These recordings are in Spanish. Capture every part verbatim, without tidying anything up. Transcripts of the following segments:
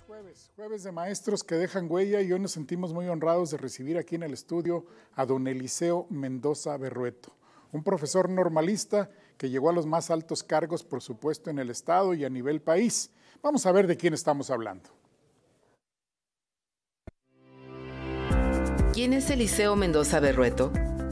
jueves, jueves de maestros que dejan huella, y hoy nos sentimos muy honrados de recibir aquí en el estudio a don Eliseo Mendoza Berrueto, un profesor normalista que llegó a los más altos cargos, por supuesto, en el Estado y a nivel país. Vamos a ver de quién estamos hablando. ¿Quién es Eliseo Mendoza Berrueto?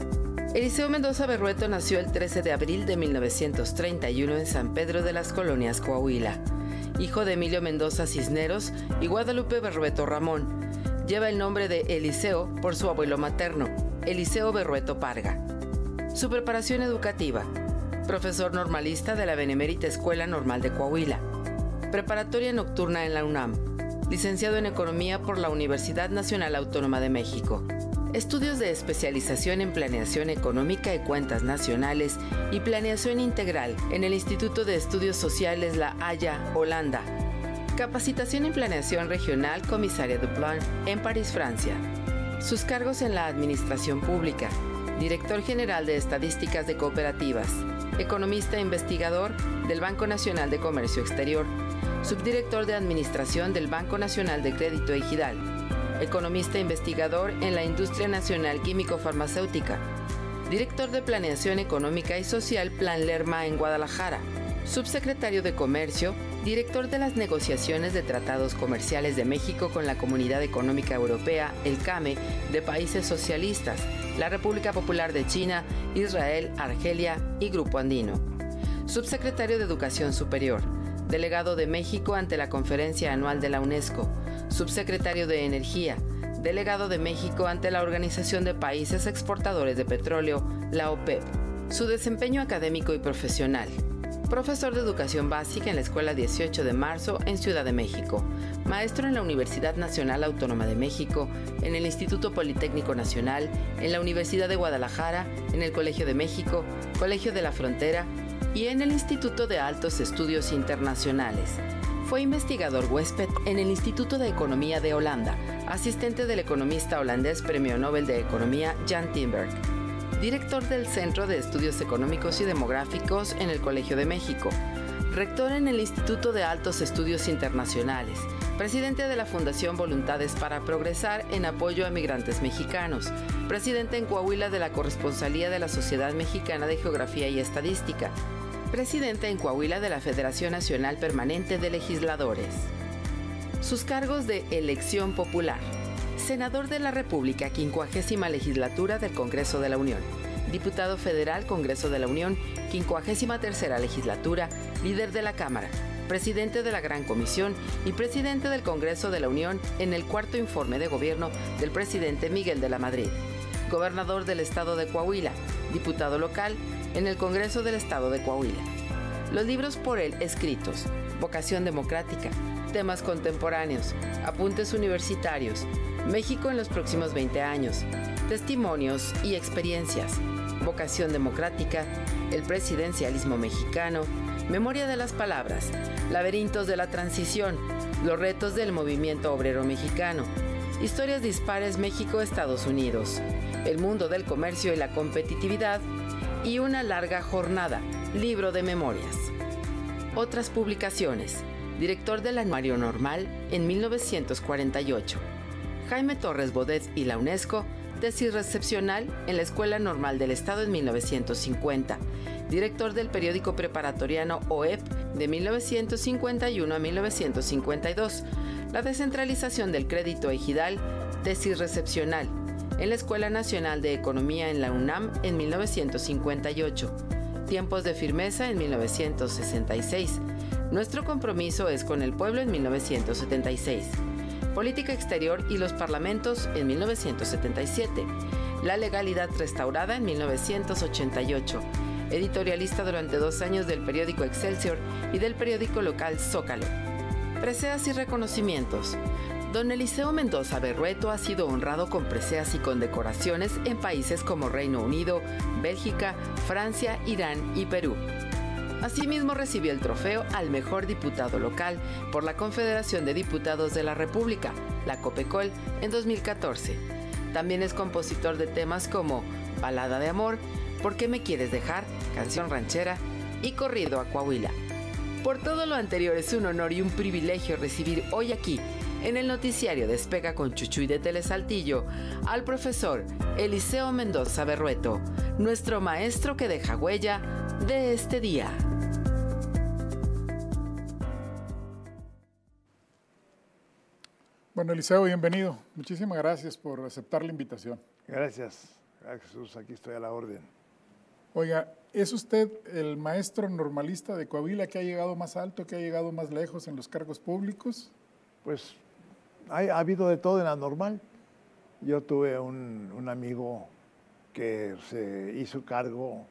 Eliseo Mendoza Berrueto nació el trece de abril de mil novecientos treinta y uno en San Pedro de las Colonias, Coahuila. Hijo de Emilio Mendoza Cisneros y Guadalupe Berrueto Ramón. Lleva el nombre de Eliseo por su abuelo materno, Eliseo Berrueto Parga. Su preparación educativa: profesor normalista de la Benemérita Escuela Normal de Coahuila. Preparatoria nocturna en la UNAM. Licenciado en Economía por la Universidad Nacional Autónoma de México. Estudios de especialización en Planeación Económica y Cuentas Nacionales y Planeación Integral en el Instituto de Estudios Sociales La Haya, Holanda. Capacitación en Planeación Regional Comisaria du Plan en París, Francia. Sus cargos en la Administración Pública: Director General de Estadísticas de Cooperativas, Economista e Investigador del Banco Nacional de Comercio Exterior, Subdirector de Administración del Banco Nacional de Crédito Ejidal, Economista e investigador en la Industria Nacional Químico-Farmacéutica, Director de Planeación Económica y Social Plan Lerma en Guadalajara, Subsecretario de Comercio, Director de las Negociaciones de Tratados Comerciales de México con la Comunidad Económica Europea, el CAME, de países socialistas, la República Popular de China, Israel, Argelia y Grupo Andino. Subsecretario de Educación Superior, Delegado de México ante la Conferencia Anual de la UNESCO, Subsecretario de Energía, Delegado de México ante la Organización de Países Exportadores de Petróleo, la OPEP. Su desempeño académico y profesional: profesor de Educación Básica en la Escuela dieciocho de marzo en Ciudad de México, maestro en la Universidad Nacional Autónoma de México, en el Instituto Politécnico Nacional, en la Universidad de Guadalajara, en el Colegio de México, Colegio de la Frontera y en el Instituto de Altos Estudios Internacionales. Fue investigador huésped en el Instituto de Economía de Holanda, asistente del economista holandés Premio Nobel de Economía Jan Timberg, director del Centro de Estudios Económicos y Demográficos en el Colegio de México, rector en el Instituto de Altos Estudios Internacionales, presidente de la Fundación Voluntades para Progresar en apoyo a migrantes mexicanos, presidente en Coahuila de la Corresponsalía de la Sociedad Mexicana de Geografía y Estadística, presidente en Coahuila de la Federación Nacional Permanente de Legisladores. Sus cargos de elección popular: senador de la República, quincuagésima legislatura del Congreso de la Unión, diputado federal, Congreso de la Unión, quincuagésima tercera legislatura, líder de la Cámara, presidente de la Gran Comisión y presidente del Congreso de la Unión en el cuarto informe de gobierno del presidente Miguel de la Madrid, gobernador del Estado de Coahuila, diputado local en el Congreso del Estado de Coahuila. Los libros por él escritos: Vocación Democrática, Temas Contemporáneos, Apuntes Universitarios, México en los próximos veinte años, Testimonios y Experiencias, Vocación Democrática, El Presidencialismo Mexicano, Memoria de las Palabras, Laberintos de la Transición, Los Retos del Movimiento Obrero Mexicano, Historias Dispares México-Estados Unidos, El Mundo del Comercio y la Competitividad y Una Larga Jornada, libro de memorias. Otras publicaciones: director del Anuario Normal en mil novecientos cuarenta y ocho. Jaime Torres Bodet y la UNESCO, tesis recepcional en la Escuela Normal del Estado en mil novecientos cincuenta. Director del periódico preparatoriano O E P de mil novecientos cincuenta y uno a mil novecientos cincuenta y dos. La descentralización del crédito ejidal, tesis recepcional en la Escuela Nacional de Economía en la UNAM en mil novecientos cincuenta y ocho. Tiempos de firmeza en mil novecientos sesenta y seis. Nuestro compromiso es con el pueblo en mil novecientos setenta y seis. Política Exterior y los Parlamentos en mil novecientos setenta y siete. La legalidad restaurada en mil novecientos ochenta y ocho. Editorialista durante dos años del periódico Excelsior y del periódico local Zócalo. Preseas y reconocimientos. Don Eliseo Mendoza Berrueto ha sido honrado con preseas y condecoraciones en países como Reino Unido, Bélgica, Francia, Irán y Perú. Asimismo, recibió el trofeo al mejor diputado local por la Confederación de Diputados de la República, la COPECOL, en dos mil catorce. También es compositor de temas como Balada de Amor, ¿Por qué me quieres dejar?, Canción ranchera y Corrido a Coahuila. Por todo lo anterior, es un honor y un privilegio recibir hoy aquí, en el noticiario Despega con Chuchuy de Telesaltillo, al profesor Eliseo Mendoza Berrueto, nuestro maestro que deja huella de este día. Bueno, Eliseo, bienvenido. Muchísimas gracias por aceptar la invitación. Gracias, gracias Jesús, aquí estoy a la orden. Oiga, ¿es usted el maestro normalista de Coahuila que ha llegado más alto, que ha llegado más lejos en los cargos públicos? Pues ha, ha habido de todo en la normal. Yo tuve un, un amigo que se hizo cargo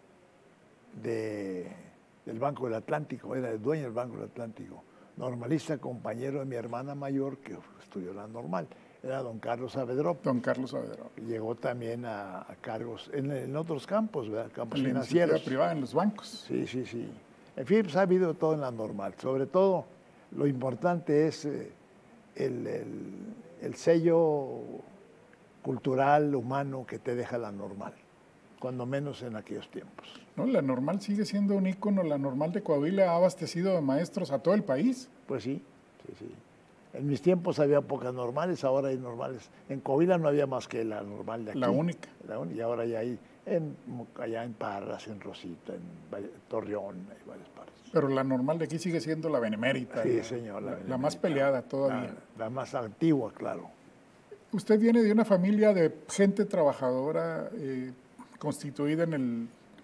de, del Banco del Atlántico, era el dueño del Banco del Atlántico, normalista, compañero de mi hermana mayor que estudió la normal. Era don Carlos Saavedra. Don Carlos Saavedra. Llegó también a, a cargos en, en otros campos, ¿verdad? Campos en financieros. En la privada, en los bancos. Sí, sí, sí. En fin, pues ha habido todo en la normal. Sobre todo, lo importante es eh, el, el, el sello cultural, humano que te deja la normal, cuando menos en aquellos tiempos. No, la normal sigue siendo un ícono. La normal de Coahuila ha abastecido de maestros a todo el país. Pues sí, sí, sí. En mis tiempos había pocas normales, ahora hay normales. En Coahuila no había más que la normal de aquí. La única. La un, y ahora ya hay en, allá en Parras, en Rosita, en Torreón, hay varias partes. Pero la normal de aquí sigue siendo la benemérita. Sí, la, señor. La, La, la más peleada todavía. La, la más antigua, claro. Usted viene de una familia de gente trabajadora, eh, constituida en, el,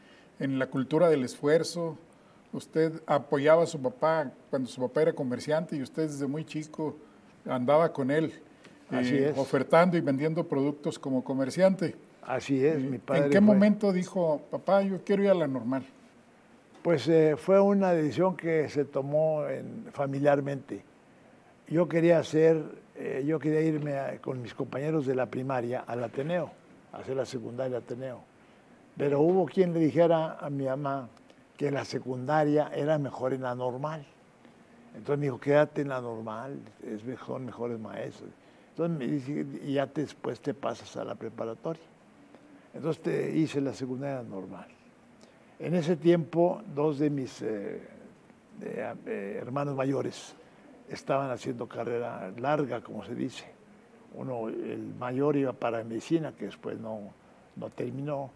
en la cultura del esfuerzo. Usted apoyaba a su papá cuando su papá era comerciante y usted desde muy chico andaba con él, Así eh, es. ofertando y vendiendo productos como comerciante. Así es, eh, mi padre. ¿En qué fue... momento dijo, papá, yo quiero ir a la normal? Pues eh, fue una decisión que se tomó en, familiarmente. Yo quería hacer, eh, yo quería irme a, con mis compañeros de la primaria al Ateneo, a hacer la secundaria Ateneo. Pero hubo quien le dijera a mi mamá que la secundaria era mejor en la normal. Entonces me dijo, quédate en la normal, es mejor, mejores maestros. Entonces me dice, y ya te, después te pasas a la preparatoria. Entonces te hice la secundaria normal. En ese tiempo, dos de mis eh, de, eh, hermanos mayores estaban haciendo carrera larga, como se dice. Uno, el mayor, iba para medicina, que después no, no terminó,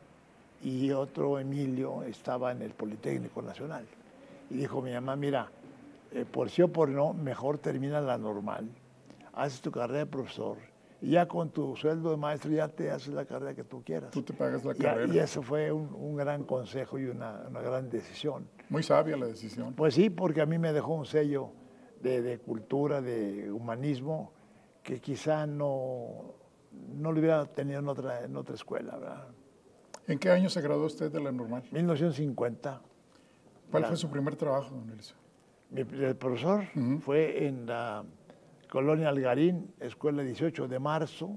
y otro, Emilio, estaba en el Politécnico Nacional. Y dijo mi mamá, mira, eh, por sí o por no, mejor termina la normal, haces tu carrera de profesor, y ya con tu sueldo de maestro ya te haces la carrera que tú quieras. Tú te pagas la y, carrera. Y eso fue un, un gran consejo y una, una gran decisión. Muy sabia la decisión. Pues sí, porque a mí me dejó un sello de, de cultura, de humanismo, que quizá no, no lo hubiera tenido en otra, en otra escuela, ¿verdad? ¿En qué año se graduó usted de la normal? mil novecientos cincuenta. ¿Cuál la, fue su primer trabajo, don Eliseo? Mi, el profesor uh-huh. fue en la Colonia Algarín, Escuela dieciocho de marzo.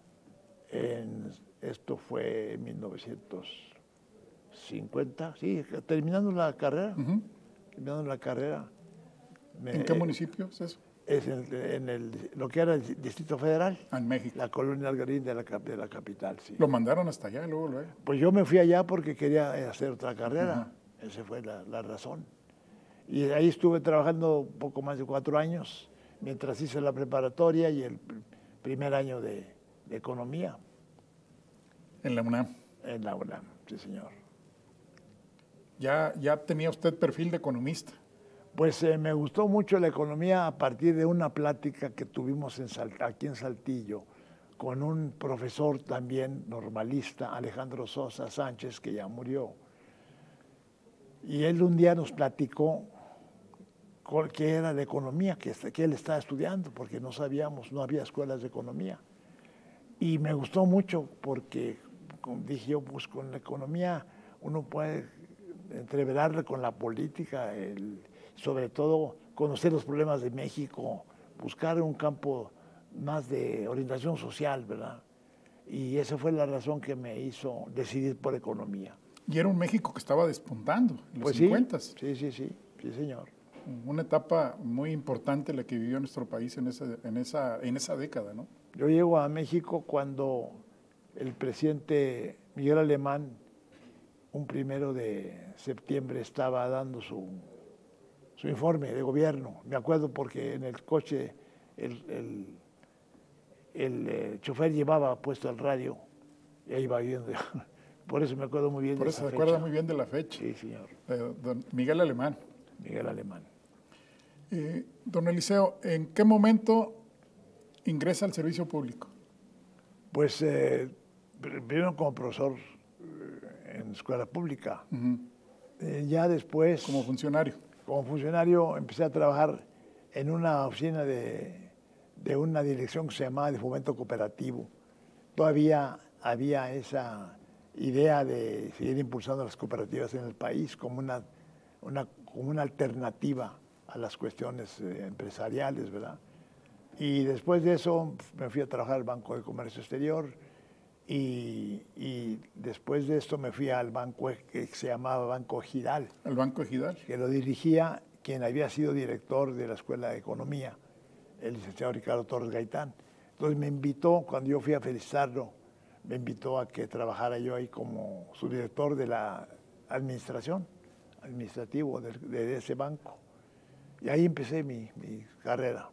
En, esto fue en mil novecientos cincuenta, sí, terminando la carrera. Uh-huh. Terminando la carrera. Me, ¿En qué municipio es eso? Es en, en el, lo que era el Distrito Federal. Ah, en México. La Colonia Algarín de la, de la capital, sí. ¿Lo mandaron hasta allá luego, luego? Pues yo me fui allá porque quería hacer otra carrera. Uh-huh. Esa fue la, la razón. Y ahí estuve trabajando poco más de cuatro años, mientras hice la preparatoria y el primer año de, de economía. ¿En la UNAM? En la UNAM, sí, señor. ¿Ya, ya tenía usted perfil de economista? Pues eh, me gustó mucho la economía a partir de una plática que tuvimos en Salt- aquí en Saltillo con un profesor también normalista, Alejandro Sosa Sánchez, que ya murió. Y él un día nos platicó qué era la economía que, que él estaba estudiando, porque no sabíamos, no había escuelas de economía. Y me gustó mucho porque, como dije yo, pues con la economía uno puede entreverarle con la política, el, sobre todo conocer los problemas de México, buscar un campo más de orientación social, ¿verdad? Y esa fue la razón que me hizo decidir por economía. Y era un México que estaba despuntando en los pues cincuenta. Sí, sí, sí, sí, sí, señor. Una etapa muy importante la que vivió nuestro país en esa, en esa, en esa década, ¿no? Yo llego a México cuando el presidente Miguel Alemán, un primero de septiembre, estaba dando su, su informe de gobierno. Me acuerdo porque en el coche el, el, el, el chofer llevaba puesto el radio y ahí iba viendo. Por eso me acuerdo muy bien Por de eso esa se acuerda fecha. muy bien de la fecha. Sí, señor. Eh, don Miguel Alemán. Miguel Alemán. Eh, don Eliseo, ¿en qué momento ingresa al servicio público? Pues eh, primero como profesor eh, en escuela pública. Uh-huh. eh, ya después... Como funcionario. Como funcionario empecé a trabajar en una oficina de, de una dirección que se llamaba de fomento cooperativo. Todavía había esa idea de seguir impulsando las cooperativas en el país como una, una, como una alternativa a las cuestiones eh, empresariales, ¿verdad? Y después de eso me fui a trabajar al Banco de Comercio Exterior y, y después de esto me fui al banco que se llamaba Banco Ejidal. ¿Al Banco Ejidal? Que lo dirigía quien había sido director de la Escuela de Economía, el licenciado Ricardo Torres Gaitán. Entonces me invitó, cuando yo fui a felicitarlo, me invitó a que trabajara yo ahí como subdirector de la administración, administrativo de, de ese banco. Y ahí empecé mi, mi carrera.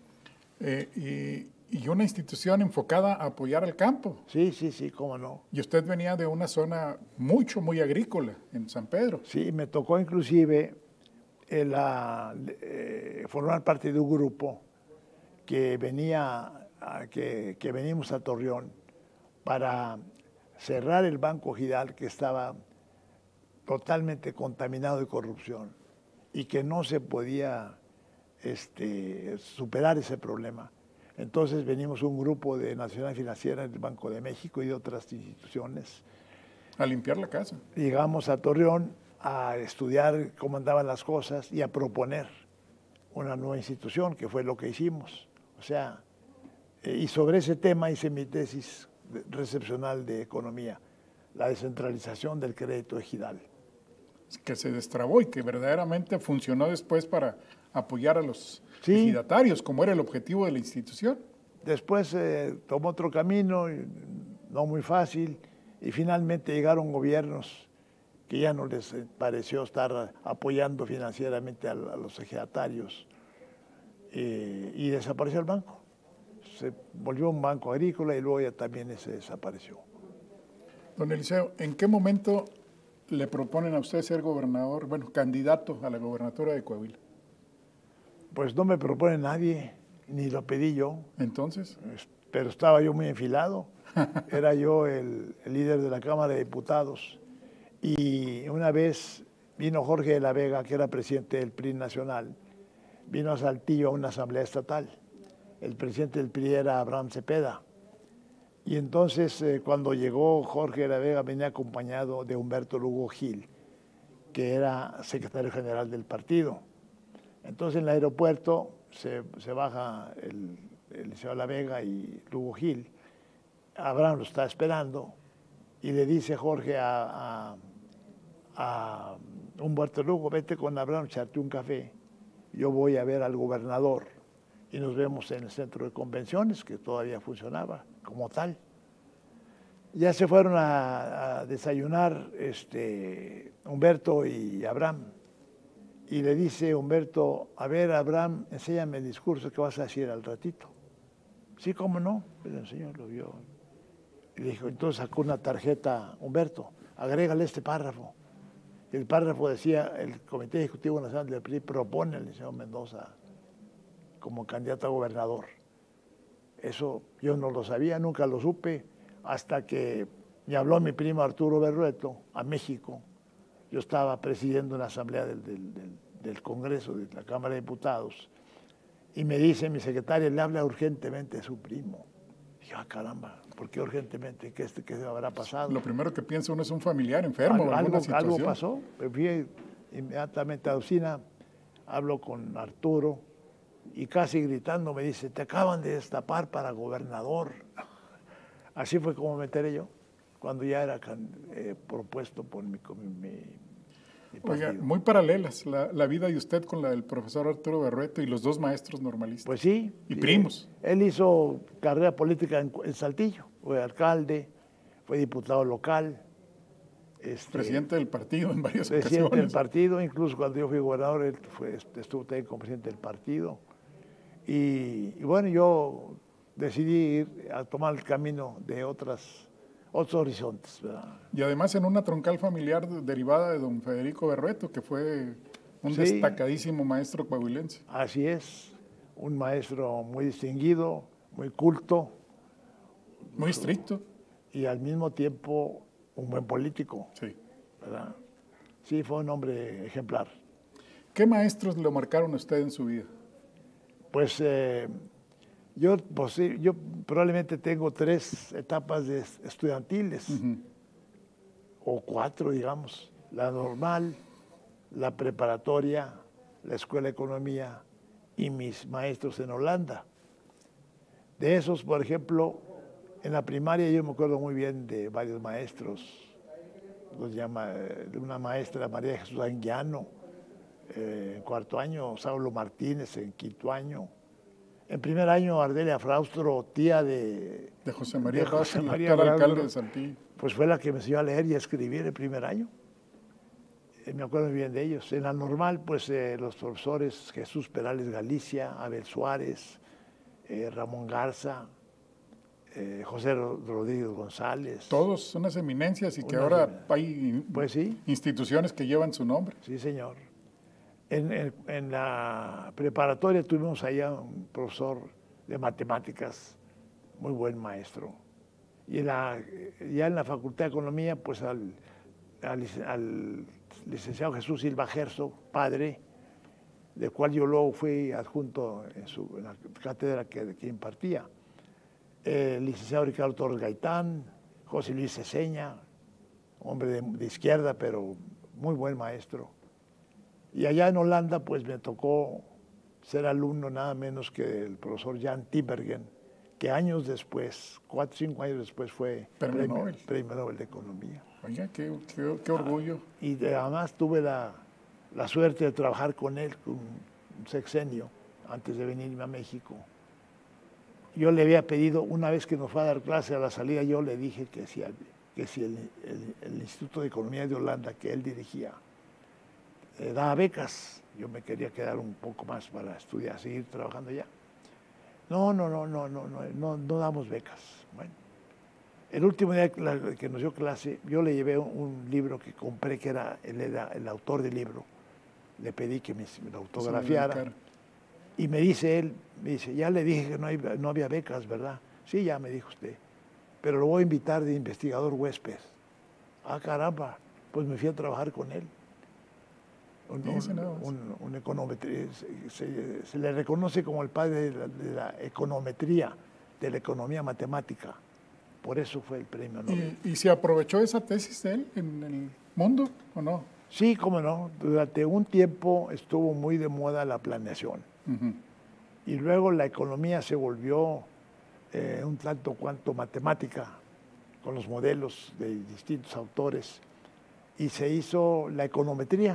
Eh, y, y una institución enfocada a apoyar al campo. Sí, sí, sí, cómo no. Y usted venía de una zona mucho, muy agrícola, en San Pedro. Sí, me tocó inclusive eh, la, eh, formar parte de un grupo que venía, a, que, que venimos a Torreón para cerrar el Banco Ejidal, que estaba totalmente contaminado de corrupción y que no se podía este, superar ese problema. Entonces venimos un grupo de Nacional Financiera del Banco de México y de otras instituciones. A limpiar la casa. Llegamos a Torreón a estudiar cómo andaban las cosas y a proponer una nueva institución, que fue lo que hicimos. O sea, eh, y sobre ese tema hice mi tesis recepcional de economía, la descentralización del crédito ejidal. Que se destrabó y que verdaderamente funcionó después para apoyar a los sí. ejidatarios, como era el objetivo de la institución. Después eh, tomó otro camino, no muy fácil, y finalmente llegaron gobiernos que ya no les pareció estar apoyando financieramente a, a los ejidatarios, eh, y desapareció el banco. Se volvió un banco agrícola y luego ya también se desapareció. Don Eliseo, ¿en qué momento le proponen a usted ser gobernador, bueno, candidato a la gobernatura de Coahuila? Pues no me propone nadie, ni lo pedí yo. ¿Entonces? Pero estaba yo muy enfilado. Era yo el, el líder de la Cámara de Diputados. Y una vez vino Jorge de la Vega, que era presidente del P R I nacional, vino a Saltillo a una asamblea estatal. El presidente del P R I era Abraham Cepeda. Y entonces, eh, cuando llegó Jorge de la Vega, venía acompañado de Humberto Lugo Gil, que era secretario general del partido. Entonces, en el aeropuerto se, se baja el, el licenciado de la Vega y Lugo Gil. Abraham lo está esperando y le dice Jorge a, a, a Humberto Lugo, vete con Abraham, echarte un café. Yo voy a ver al gobernador y nos vemos en el centro de convenciones, que todavía funcionaba como tal. Ya se fueron a, a desayunar este, Humberto y Abraham. Y le dice Humberto, a ver, Abraham, enséñame el discurso que vas a decir al ratito. Sí, cómo no, pues el señor lo vio. Y dijo, entonces sacó una tarjeta, Humberto, agrégale este párrafo. Y el párrafo decía, el Comité Ejecutivo Nacional del P R I propone al licenciado Mendoza como candidato a gobernador. Eso yo no lo sabía, nunca lo supe, hasta que me habló mi primo Arturo Berrueto a México. Yo estaba presidiendo una asamblea del, del, del, del Congreso, de la Cámara de Diputados, y me dice mi secretaria, le habla urgentemente a su primo. Y yo, ah, caramba, ¿por qué urgentemente? ¿Qué, qué habrá pasado? Lo primero que piensa uno es un familiar enfermo. Algo, alguna algo, algo pasó. Me fui inmediatamente a la oficina, hablo con Arturo, y casi gritando me dice, te acaban de destapar para gobernador. Así fue como me enteré yo, cuando ya era eh, propuesto por mi, mi, mi, mi partido. Oiga, muy paralelas la, la vida de usted con la del profesor Arturo Berrueto y los dos maestros normalistas. Pues sí. Y primos. Él hizo carrera política en, en Saltillo, fue alcalde, fue diputado local, Este, presidente del partido en varias presidente ocasiones. Presidente del partido, incluso cuando yo fui gobernador, él fue, estuvo también como presidente del partido. Y, y bueno, yo decidí ir a tomar el camino de otras, otros horizontes, ¿verdad? Y además en una troncal familiar derivada de don Federico Berrueto, que fue un sí, destacadísimo maestro coahuilense. Así es, un maestro muy distinguido, muy culto. Muy estricto. Y al mismo tiempo un buen político. Sí. ¿Verdad? Sí, fue un hombre ejemplar. ¿Qué maestros lo marcaron a usted en su vida? Pues eh, yo, pues, yo probablemente tengo tres etapas de estudiantiles, uh-huh. o cuatro, digamos. La normal, la preparatoria, la escuela de economía y mis maestros en Holanda. De esos, por ejemplo, en la primaria yo me acuerdo muy bien de varios maestros. Los llama, de una maestra, María Jesús Anguiano, eh, en cuarto año, Saulo Martínez en quinto año. En primer año, Ardelia Fraustro, tía de, de José María, de José Fraustro, María el alcalde Fraustro, de Saltillo. Pues fue la que me enseñó a leer y a escribir el primer año. Eh, me acuerdo muy bien de ellos. En la normal, pues eh, los profesores Jesús Perales Galicia, Abel Suárez, eh, Ramón Garza, Eh, José Rodríguez González. Todos unas eminencias y que Una, ahora hay pues sí, instituciones que llevan su nombre. Sí, señor. En, en, en la preparatoria tuvimos allá un profesor de matemáticas, muy buen maestro. Y en la, ya en la Facultad de Economía, pues al, al, al licenciado Jesús Silva Gerso, padre, del cual yo luego fui adjunto en, su, en la cátedra que, que impartía. El eh, licenciado Ricardo Torres Gaitán, José Luis Ceseña, hombre de, de izquierda, pero muy buen maestro. Y allá en Holanda, pues me tocó ser alumno nada menos que del profesor Jan Tinbergen, que años después, cuatro o cinco años después, fue premio, premio, Nobel. premio Nobel de Economía. Oiga, qué, qué, qué orgullo. Ah, y de, además tuve la, la suerte de trabajar con él un, un sexenio antes de venirme a México. Yo le había pedido, una vez que nos fue a dar clase a la salida, yo le dije que si, que si el, el, el Instituto de Economía de Holanda, que él dirigía, eh, daba becas, yo me quería quedar un poco más para estudiar, seguir trabajando allá. No, no, no, no, no, no, no, no damos becas. Bueno, el último día que nos dio clase, yo le llevé un libro que compré, que era, él era el autor del libro, le pedí que me, me lo autografiara. Y me dice él, me dice, ya le dije que no, hay, no había becas, ¿verdad? Sí, ya me dijo usted, pero lo voy a invitar de investigador huésped. Ah, caramba, pues me fui a trabajar con él. Un, un, un, un econometría, se, se, se le reconoce como el padre de la, de la econometría, de la economía matemática. Por eso fue el premio Nobel. ¿Y, y se aprovechó esa tesis de él en el mundo o no? Sí, cómo no. Durante un tiempo estuvo muy de moda la planeación. Uh-huh. Y luego la economía se volvió eh, un tanto cuanto matemática, con los modelos de distintos autores, y se hizo la econometría,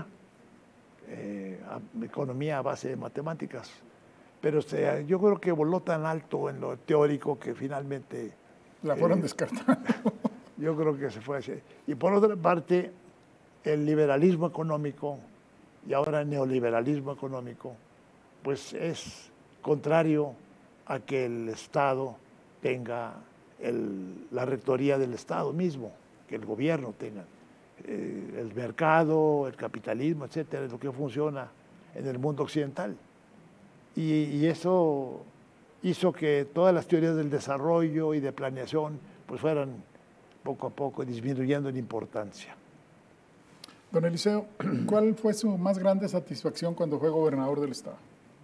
eh, a, economía a base de matemáticas. Pero se, yo creo que voló tan alto en lo teórico que finalmente... La fueron eh, descartando. Yo creo que se fue así. Y por otra parte, el liberalismo económico, y ahora el neoliberalismo económico, pues es contrario a que el Estado tenga el, la rectoría del Estado mismo, que el gobierno tenga. Eh, el mercado, el capitalismo, etcétera, es lo que funciona en el mundo occidental. Y, y eso hizo que todas las teorías del desarrollo y de planeación pues fueran poco a poco disminuyendo en importancia. Don Eliseo, ¿cuál fue su más grande satisfacción cuando fue gobernador del Estado?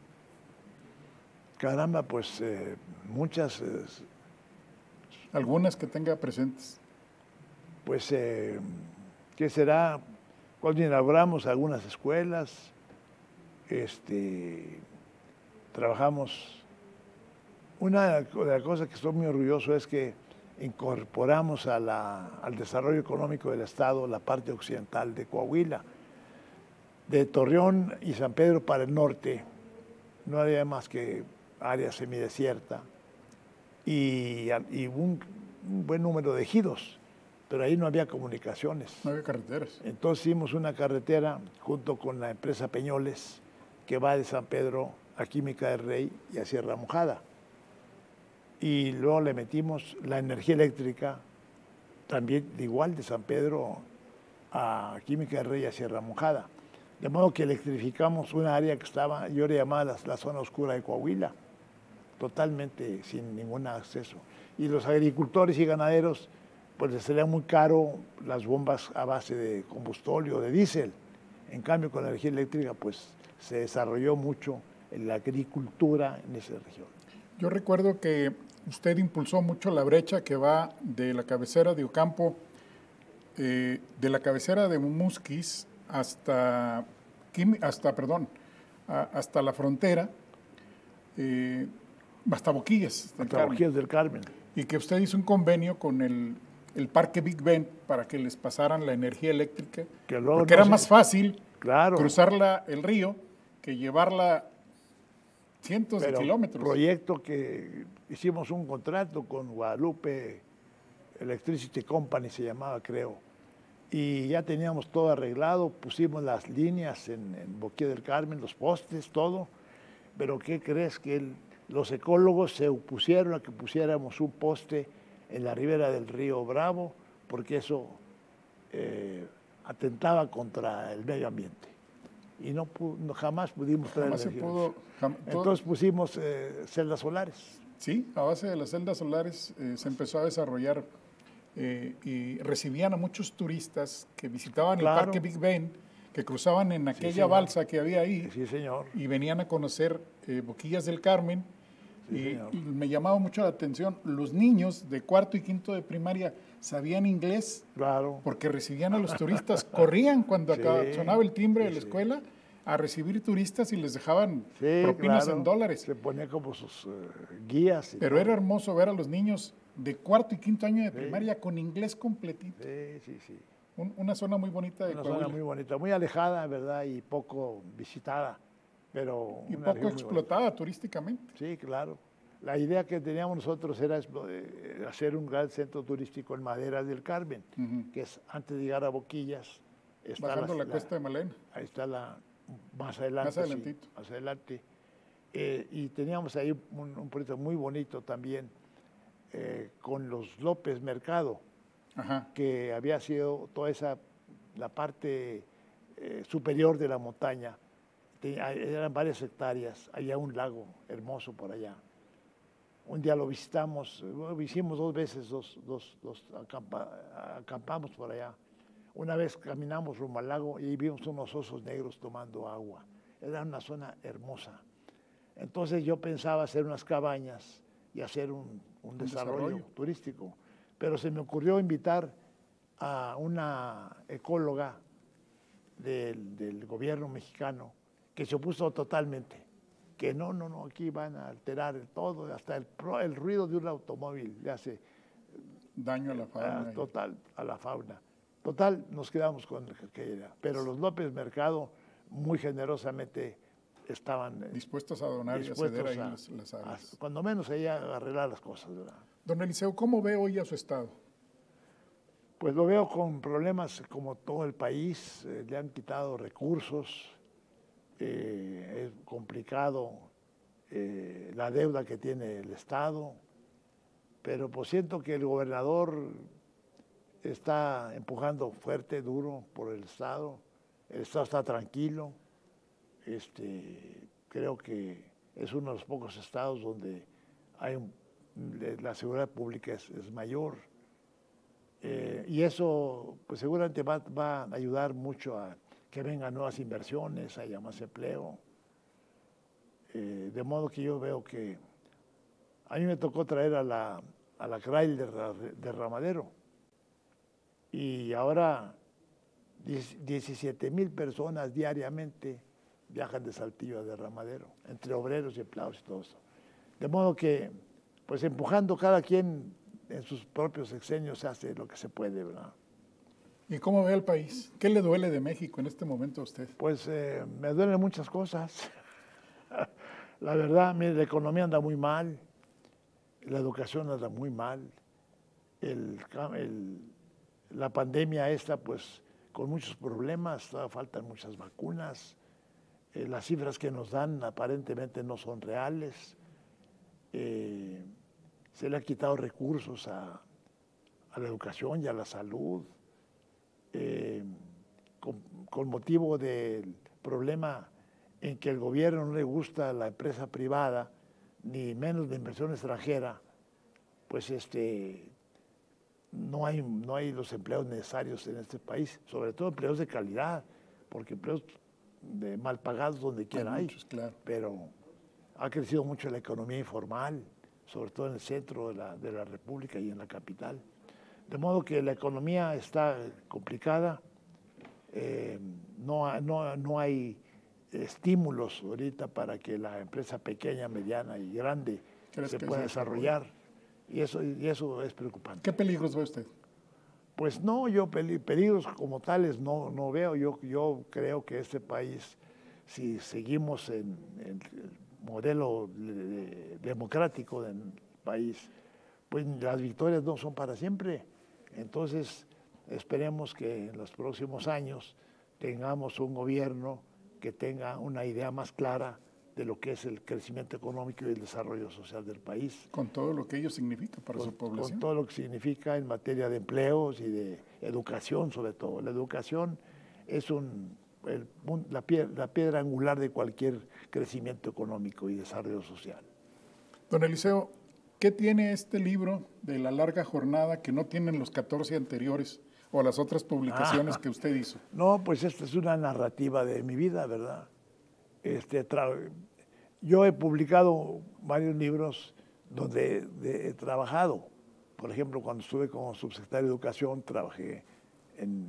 Caramba, pues eh, muchas. Eh, Algunas que tenga presentes. Pues, eh, ¿qué será? Cuando inauguramos algunas escuelas, este, trabajamos. Una de las cosas que estoy muy orgulloso es que incorporamos a la, al desarrollo económico del Estado la parte occidental de Coahuila. De Torreón y San Pedro para el norte no había más que área semidesierta y, y un, un buen número de ejidos. pero ahí no había comunicaciones. No había carreteras. Entonces hicimos una carretera junto con la empresa Peñoles, que va de San Pedro a Química del Rey y a Sierra Mojada. Y luego le metimos la energía eléctrica, también igual de San Pedro a Química del Rey y a Sierra Mojada. De modo que electrificamos una área que estaba, yo le llamaba la, la zona oscura de Coahuila, totalmente sin ningún acceso. Y los agricultores y ganaderos, pues les salía muy caro las bombas a base de combustóleo, de diésel. En cambio, con la energía eléctrica, pues se desarrolló mucho en la agricultura en esa región. Yo recuerdo que usted impulsó mucho la brecha que va de la cabecera de Ocampo, eh, de la cabecera de Musquis hasta, hasta, perdón, a, hasta la frontera, eh, hasta Boquillas del Hasta Carmen. Boquillas del Carmen. Y que usted hizo un convenio con el, el Parque Big Bend para que les pasaran la energía eléctrica, Que luego porque no era se- más fácil Claro. cruzarla el río que llevarla cientos Pero de kilómetros. proyecto que hicimos un contrato con Guadalupe Electricity Company, se llamaba, creo, y ya teníamos todo arreglado, pusimos las líneas en, en Boquilla del Carmen, los postes, todo, pero ¿qué crees? Que el- los ecólogos se opusieron a que pusiéramos un poste en la ribera del río Bravo, porque eso eh, atentaba contra el medio ambiente. Y no, pu- no- jamás pudimos traer Jamás se energía. pudo. jam- todo- Entonces pusimos eh, celdas solares. sí, a base de las celdas solares eh, se empezó a desarrollar eh, y recibían a muchos turistas que visitaban Claro. el Parque Big Bend, que cruzaban en aquella señor. balsa que había ahí Sí, señor. y venían a conocer eh, Boquillas del Carmen. Sí, y señor. me llamaba mucho la atención, los niños de cuarto y quinto de primaria sabían inglés Claro. porque recibían a los turistas, corrían cuando Sí, acá sonaba el timbre sí, de la sí. escuela a recibir turistas y les dejaban Sí, propinas claro. en dólares. Se ponía como sus eh, guías. y Pero todo. era hermoso ver a los niños de cuarto y quinto año de primaria con inglés completito. Sí, sí, sí. Un- una zona muy bonita de Una Coahuila. zona muy bonita, muy alejada, ¿verdad? Y poco visitada, pero Y una poco región muy explotada turísticamente. bonita. Sí, claro. La idea que teníamos nosotros era explo- eh, hacer un gran centro turístico en Madera del Carmen, Ujú. que es antes de llegar a Boquillas. Está Bajando la, cuesta de Malena. Ahí está la, más adelante. Más sí, adelantito. más adelante. Eh, y teníamos ahí un, un proyecto muy bonito también eh, con los López Mercado, Ajá. que había sido toda esa, la parte eh, superior de la montaña. Te- eran varias hectáreas, había un lago hermoso por allá. Un día lo visitamos, bueno, hicimos dos veces, dos, dos, dos acampa- acampamos por allá. Una vez caminamos rumbo al lago y vimos unos osos negros tomando agua. Era una zona hermosa. Entonces yo pensaba hacer unas cabañas y hacer un, un desarrollo, desarrollo. turístico. Pero se me ocurrió invitar a una ecóloga del, del gobierno mexicano que se opuso totalmente. Que no, no, no, aquí van a alterar el todo, hasta el, pro- el ruido de un automóvil le hace Daño a la ah, fauna. y- total a la fauna. Total, nos quedamos con el que era. Pero los López Mercado muy generosamente estaban eh, dispuestos a donar y a dispuestos ceder ahí a- las, las a- áreas. cuando menos ahí a arreglar las cosas, ¿verdad? Don Eliseo, ¿cómo ve hoy a su estado? Pues lo veo con problemas como todo el país, eh, le han quitado recursos, eh, es complicado eh, la deuda que tiene el Estado, pero pues siento que el gobernador está empujando fuerte, duro por el Estado, el Estado está tranquilo, este, creo que es uno de los pocos estados donde hay un- de- la seguridad pública es, es mayor. Eh, y eso pues seguramente va, va a ayudar mucho a que vengan nuevas inversiones, haya más empleo. Eh, de modo que yo veo que a mí me tocó traer a la, a la Crail de, Ra- de Ramadero y ahora diecisiete mil personas diariamente viajan de Saltillo a Derramadero, entre obreros y empleados y todo eso. De modo que, pues empujando cada quien en sus propios sexenios se hace lo que se puede, ¿verdad? ¿Y cómo ve al país? ¿Qué le duele de México en este momento a usted? Pues eh, me duelen muchas cosas. La verdad, mire, la economía anda muy mal, la educación anda muy mal, el, ca- el- la pandemia esta, pues, con muchos problemas, todavía faltan muchas vacunas, eh, las cifras que nos dan aparentemente no son reales, eh, se le ha quitado recursos a, a la educación y a la salud, eh, con, con motivo del problema en que el gobierno no le gusta la empresa privada, ni menos de inversión extranjera, pues este, no hay, no hay los empleos necesarios en este país, sobre todo empleos de calidad, porque empleos de mal pagados donde quiera hay, muchos, claro. Pero ha crecido mucho la economía informal, sobre todo en el centro de la, de la República y en la capital. De modo que la economía está complicada, eh, no, no, no hay estímulos ahorita para que la empresa pequeña, mediana y grande se pueda desarrollar, y eso, y eso es preocupante. ¿Qué peligros ve usted? Pues no, yo peligros como tales no, no veo. Yo, yo creo que este país, si seguimos en, en el modelo de, de, democrático del país, pues las victorias no son para siempre. Entonces, esperemos que en los próximos años tengamos un gobierno que tenga una idea más clara de lo que es el crecimiento económico y el desarrollo social del país. Con todo lo que ello significa para con, su población. Con todo lo que significa en materia de empleos y de educación, sobre todo. La educación es un, el, la, piedra, la piedra angular de cualquier crecimiento económico y desarrollo social. Don Eliseo, ¿qué tiene este libro de La larga jornada que no tienen los catorce anteriores o las otras publicaciones ah, que usted hizo? No, pues esta es una narrativa de mi vida, ¿verdad? Este, yo he publicado varios libros donde de, he trabajado. Por ejemplo, cuando estuve como subsecretario de Educación, trabajé en,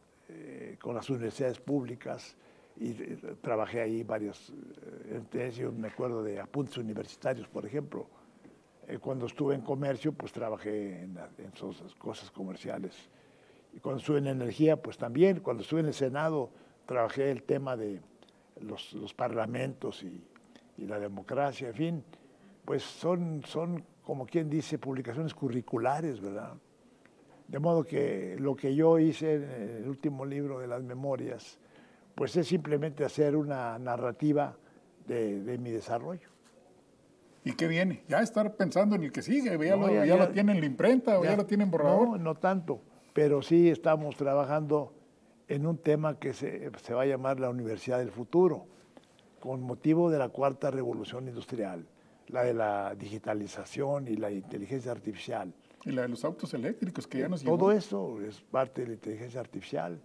eh, con las universidades públicas y eh, trabajé ahí varios, eh, yo me acuerdo de apuntes universitarios, por ejemplo. Eh, cuando estuve en comercio, pues trabajé en, en esas cosas comerciales. Y cuando estuve en energía, pues también. Cuando estuve en el Senado, trabajé el tema de Los, los parlamentos y, y la democracia, en fin, pues son, son, como quien dice, publicaciones curriculares, ¿verdad? De modo que lo que yo hice en el último libro de las memorias, pues es simplemente hacer una narrativa de, de mi desarrollo. ¿Y qué viene? Ya estar pensando en el que sigue, ya, no, lo, ya, ya, ya ya lo tienen en la imprenta o ya, ya lo tienen borrador. No, no tanto, pero sí estamos trabajando en un tema que se, se va a llamar la Universidad del Futuro, con motivo de la cuarta revolución industrial, la de la digitalización y la inteligencia artificial. Y la de los autos eléctricos que ya nos Todo llegó. eso es parte de la inteligencia artificial.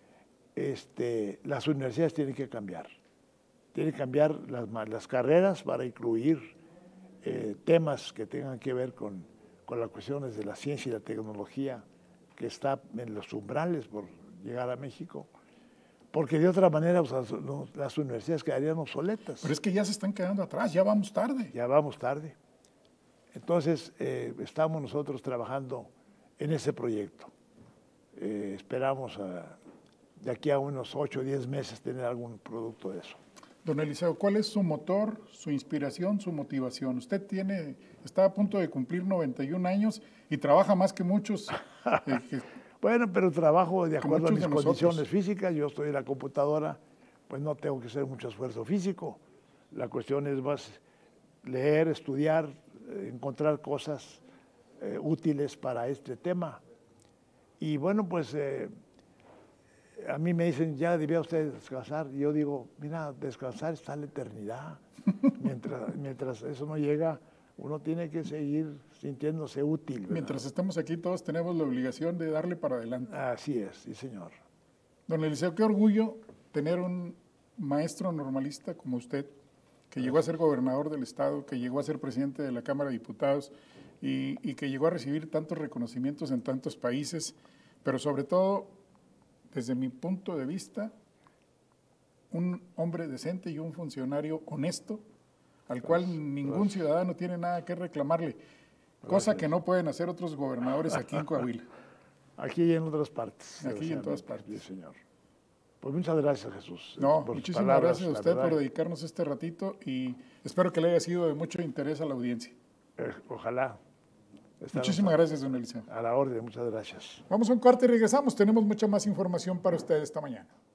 Este, las universidades tienen que cambiar. Tienen que cambiar las, las carreras para incluir eh, temas que tengan que ver con, con las cuestiones de la ciencia y la tecnología, que está en los umbrales por llegar a México, porque de otra manera o sea, las universidades quedarían obsoletas. Pero es que ya se están quedando atrás, ya vamos tarde. Ya vamos tarde. Entonces, eh, estamos nosotros trabajando en ese proyecto. Eh, esperamos a, de aquí a unos ocho o diez meses tener algún producto de eso. Don Eliseo, ¿cuál es su motor, su inspiración, su motivación? Usted tiene, está a punto de cumplir noventa y un años y trabaja más que muchos. Eh, que, Bueno, pero trabajo de acuerdo a mis condiciones nosotros. físicas. Yo estoy en la computadora, pues no tengo que hacer mucho esfuerzo físico. La cuestión es más leer, estudiar, eh, encontrar cosas eh, útiles para este tema. Y bueno, pues eh, a mí me dicen, ya debía usted descansar. Y yo digo, mira, descansar está en la eternidad. mientras, mientras eso no llega, uno tiene que seguir sintiéndose útil, ¿verdad? Mientras estemos aquí, todos tenemos la obligación de darle para adelante. Así es, sí, señor. Don Eliseo, qué orgullo tener un maestro normalista como usted, que llegó a ser gobernador del estado, que llegó a ser presidente de la Cámara de Diputados y, y que llegó a recibir tantos reconocimientos en tantos países, pero sobre todo, desde mi punto de vista, un hombre decente y un funcionario honesto, al cual Gracias, ningún gracias. ciudadano tiene nada que reclamarle, cosa Gracias. que no pueden hacer otros gobernadores aquí en Coahuila. Aquí y en otras partes. Aquí y en todas partes. Sí, señor. Pues muchas gracias, Jesús. No, por sus muchísimas palabras, gracias a la usted verdad. por dedicarnos este ratito y espero que le haya sido de mucho interés a la audiencia. Eh, ojalá. Muchísimas gracias, don Eliseo. A la orden, muchas gracias. Vamos a un corte y regresamos. Tenemos mucha más información para ustedes esta mañana.